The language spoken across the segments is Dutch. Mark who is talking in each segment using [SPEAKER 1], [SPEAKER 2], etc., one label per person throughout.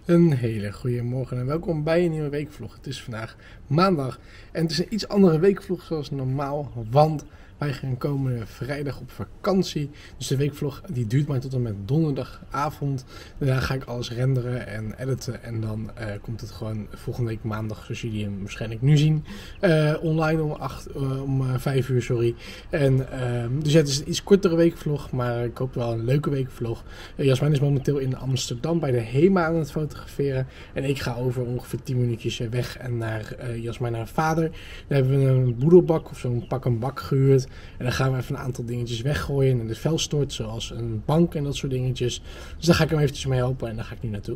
[SPEAKER 1] Een hele goede morgen en welkom bij een nieuwe weekvlog. Het is vandaag maandag en het is een iets andere weekvlog zoals normaal, want wij gaan komende vrijdag op vakantie. Dus de weekvlog die duurt maar tot en met donderdagavond. Daarna ga ik alles renderen en editen en dan komt het gewoon volgende week maandag, zoals jullie hem waarschijnlijk nu zien, online om 5 uur, sorry. En, dus ja, het is een iets kortere weekvlog, maar ik hoop wel een leuke weekvlog. Jasmijn is momenteel in Amsterdam bij de HEMA aan het fotograferen. En ik ga over ongeveer 10 minuutjes weg en naar Jasmijn haar vader. Daar hebben we een boedelbak of zo'n pak en bak gehuurd. En dan gaan we even een aantal dingetjes weggooien en de vuil stort, zoals een bank en dat soort dingetjes. Dus daar ga ik hem eventjes mee helpen en daar ga ik nu naartoe.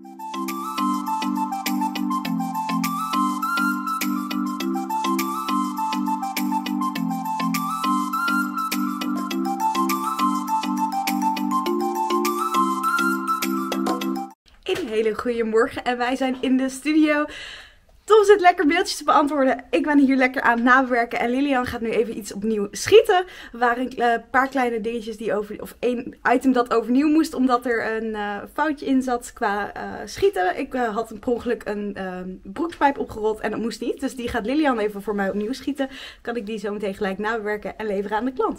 [SPEAKER 2] Een hele goede morgen en wij zijn in de studio. Tom zit lekker beeldjes te beantwoorden. Ik ben hier lekker aan het nabewerken en Lilian gaat nu even iets opnieuw schieten. Er waren een paar kleine dingetjes die of één item dat overnieuw moest omdat er een foutje in zat qua schieten. Ik had per ongeluk een broekspijp opgerold en dat moest niet. Dus die gaat Lilian even voor mij opnieuw schieten. Kan ik die zo meteen gelijk nabewerken en leveren aan de klant.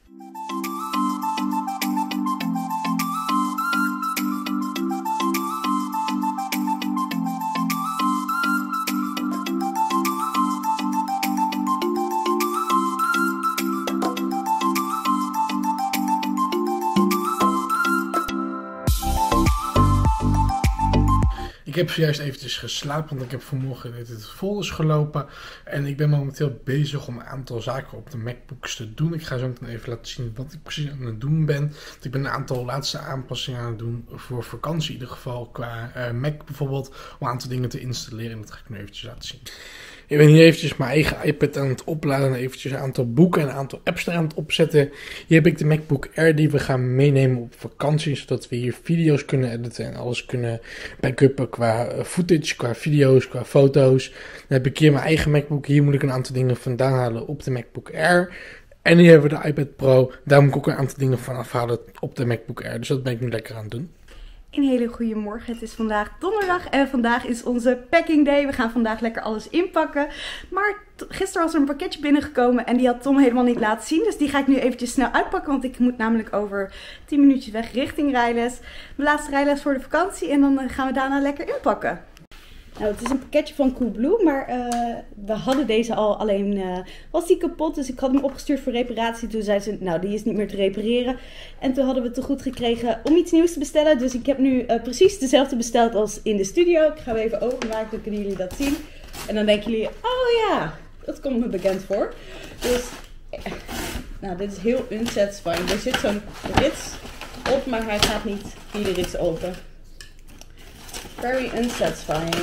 [SPEAKER 1] Ik heb zojuist eventjes geslapen, want ik heb vanmorgen het vol is gelopen. En ik ben momenteel bezig om een aantal zaken op de MacBooks te doen. Ik ga zo meteen even laten zien wat ik precies aan het doen ben. Want ik ben een aantal laatste aanpassingen aan het doen voor vakantie. In ieder geval qua Mac bijvoorbeeld, om een aantal dingen te installeren. En dat ga ik nu eventjes laten zien. Ik ben hier eventjes mijn eigen iPad aan het opladen en eventjes een aantal boeken en een aantal apps aan het opzetten. Hier heb ik de MacBook Air die we gaan meenemen op vakantie, zodat we hier video's kunnen editen en alles kunnen backuppen qua footage, qua video's, qua foto's. Dan heb ik hier mijn eigen MacBook, hier moet ik een aantal dingen vandaan halen op de MacBook Air. En hier hebben we de iPad Pro, daar moet ik ook een aantal dingen van afhalen op de MacBook Air, dus dat ben ik nu lekker aan het doen.
[SPEAKER 2] Een hele goede morgen. Het is vandaag donderdag en vandaag is onze packing day. We gaan vandaag lekker alles inpakken. Maar gisteren was er een pakketje binnengekomen en die had Tom helemaal niet laten zien. Dus die ga ik nu eventjes snel uitpakken, want ik moet namelijk over 10 minuutjes weg richting rijles. Mijn laatste rijles voor de vakantie en dan gaan we daarna lekker inpakken. Nou, het is een pakketje van Coolblue, maar we hadden deze al, alleen was die kapot. Dus ik had hem opgestuurd voor reparatie. Toen zei ze, nou die is niet meer te repareren. En toen hadden we het te goed gekregen om iets nieuws te bestellen. Dus ik heb nu precies dezelfde besteld als in de studio. Ik ga hem even openmaken, dan kunnen jullie dat zien. En dan denken jullie, oh ja, dat komt me bekend voor. Dus, nou dit is heel unsatisfying. Er zit zo'n rits op, maar hij gaat niet via de rits open. Very unsatisfying.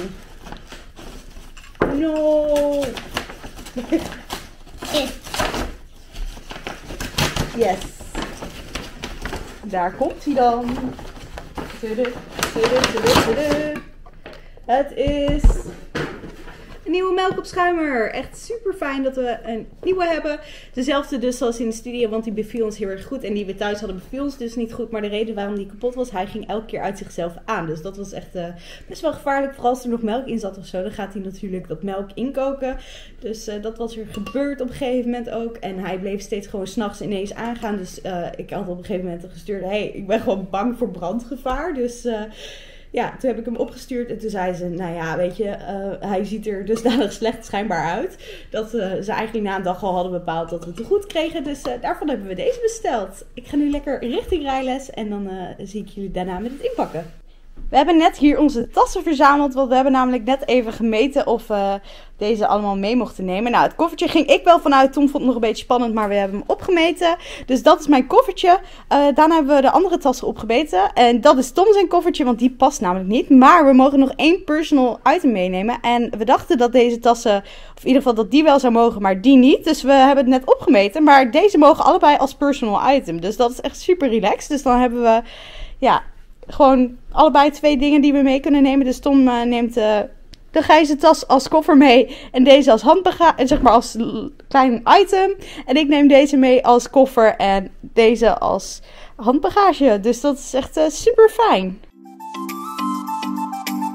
[SPEAKER 2] No. Yes. Daar komt hij dan. Het is een nieuwe melkopschuimer. Echt super fijn dat we een nieuwe hebben. Dezelfde dus als in de studio, want die beviel ons heel erg goed. En die we thuis hadden beviel ons dus niet goed. Maar de reden waarom die kapot was, hij ging elke keer uit zichzelf aan. Dus dat was echt best wel gevaarlijk. Vooral als er nog melk in zat of zo, dan gaat hij natuurlijk dat melk inkoken. Dus dat was er gebeurd op een gegeven moment ook. En hij bleef steeds gewoon 's nachts ineens aangaan. Dus ik had op een gegeven moment gestuurd, hey, ik ben gewoon bang voor brandgevaar. Dus ja, toen heb ik hem opgestuurd en toen zei ze, nou ja, weet je, hij ziet er dusdanig slecht schijnbaar uit. Dat ze eigenlijk na een dag al hadden bepaald dat we het te goed kregen. Dus daarvan hebben we deze besteld. Ik ga nu lekker richting rijles en dan zie ik jullie daarna met het inpakken. We hebben net hier onze tassen verzameld, want we hebben namelijk net even gemeten of we deze allemaal mee mochten nemen. Nou, het koffertje ging ik wel vanuit. Tom vond het nog een beetje spannend, maar we hebben hem opgemeten. Dus dat is mijn koffertje. Daarna hebben we de andere tassen opgemeten. En dat is Tom zijn koffertje, want die past namelijk niet. Maar we mogen nog 1 personal item meenemen. En we dachten dat deze tassen, of in ieder geval dat die wel zou mogen, maar die niet. Dus we hebben het net opgemeten. Maar deze mogen allebei als personal item. Dus dat is echt super relaxed. Dus dan hebben we, ja, gewoon allebei 2 dingen die we mee kunnen nemen. Dus Tom neemt de grijze tas als koffer mee. En deze als handbagage, zeg maar als klein item. En ik neem deze mee als koffer en deze als handbagage. Dus dat is echt super fijn.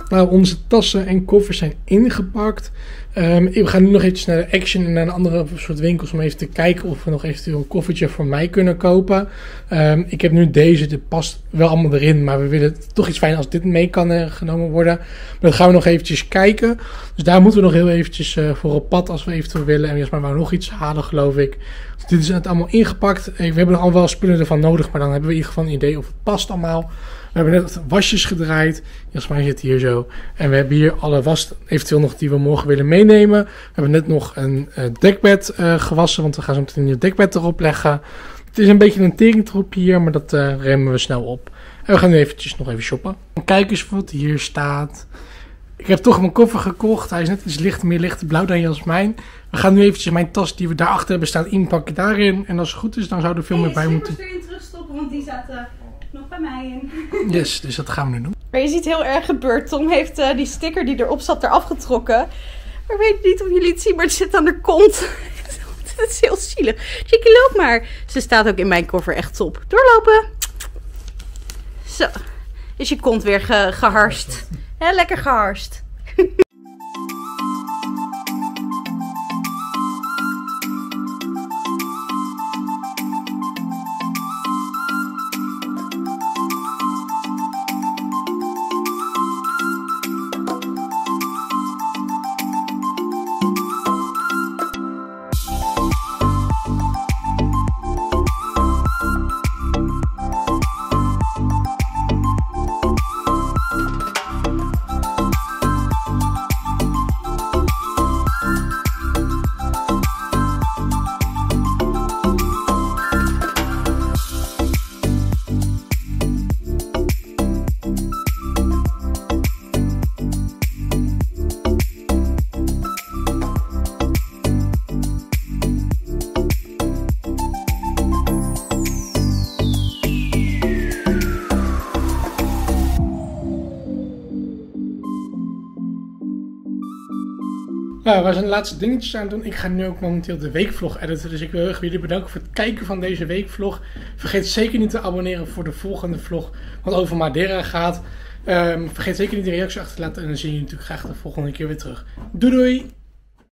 [SPEAKER 1] Nou, onze tassen en koffers zijn ingepakt. We gaan nu nog eventjes naar de Action en naar een andere soort winkels om even te kijken of we nog eventueel een koffertje voor mij kunnen kopen. Ik heb nu deze, dit past wel allemaal erin, maar we willen het toch iets fijn als dit mee kan genomen worden. Maar dat gaan we nog eventjes kijken. Dus daar moeten we nog heel eventjes voor op pad als we eventueel willen. En Jasmijn wou nog iets halen, geloof ik. Dus dit is het allemaal ingepakt. We hebben al wel spullen ervan nodig, maar dan hebben we in ieder geval een idee of het past allemaal. We hebben net wasjes gedraaid. Jasmijn zit hier zo. En we hebben hier alle was eventueel nog die we morgen willen meenemen. We hebben net nog een dekbed gewassen, want we gaan zo meteen een nieuw dekbed erop leggen. Het is een beetje een teringtroep hier, maar dat remmen we snel op. En we gaan nu eventjes nog even shoppen. Kijk eens wat hier staat. Ik heb toch mijn koffer gekocht. Hij is net iets meer lichtblauw dan Jasmijn. We gaan nu eventjes mijn tas die we daarachter hebben staan inpakken daarin. En als het goed is, dan zou er veel meer bij moeten.
[SPEAKER 2] Ik ga weer terugstoppen, want die zaten nog bij mij in.
[SPEAKER 1] Yes, dus dat gaan we nu doen.
[SPEAKER 2] Maar je ziet heel erg gebeurd. Tom heeft die sticker die erop zat eraf getrokken. Maar ik weet niet of jullie het zien, maar het zit aan de kont. Het is heel zielig. Chickie, loop maar. Ze staat ook in mijn koffer echt top. Doorlopen. Zo. Is je kont weer geharst. Hè, lekker geharst.
[SPEAKER 1] Nou, we zijn de laatste dingetjes aan het doen. Ik ga nu ook momenteel de weekvlog editen. Dus ik wil jullie bedanken voor het kijken van deze weekvlog. Vergeet zeker niet te abonneren voor de volgende vlog, wat over Madeira gaat. Vergeet zeker niet de reactie achter te laten. En dan zie je natuurlijk graag de volgende keer weer terug. Doei doei!